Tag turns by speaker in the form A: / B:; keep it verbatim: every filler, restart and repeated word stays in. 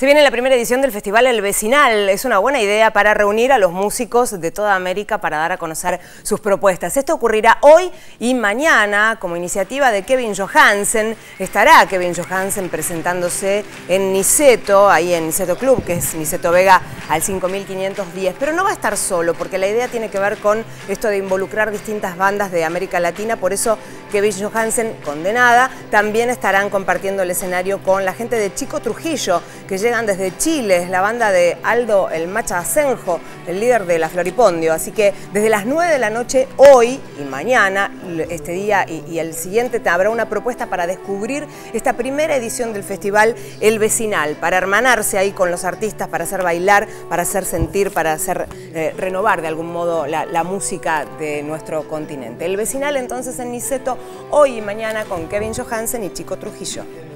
A: Se viene la primera edición del Festival El Vecinal. Es una buena idea para reunir a los músicos de toda América para dar a conocer sus propuestas. Esto ocurrirá hoy y mañana como iniciativa de Kevin Johansen. Estará Kevin Johansen presentándose en Niceto, ahí en Niceto Club, que es Niceto Vega al cinco mil quinientos diez. Pero no va a estar solo, porque la idea tiene que ver con esto de involucrar distintas bandas de América Latina. Por eso Kevin Johansen, Condenada, también estarán compartiendo el escenario con la gente de Chico Trujillo, que llegan desde Chile. Es la banda de Aldo el Macha Asenjo, el líder de la Floripondio. Así que desde las nueve de la noche, hoy y mañana, este día y, y el siguiente, habrá una propuesta para descubrir esta primera edición del Festival El Vecinal, para hermanarse ahí con los artistas, para hacer bailar, para hacer sentir, para hacer eh, renovar de algún modo la, la música de nuestro continente. El Vecinal entonces en Niceto, hoy y mañana, con Kevin Johansen y Chico Trujillo.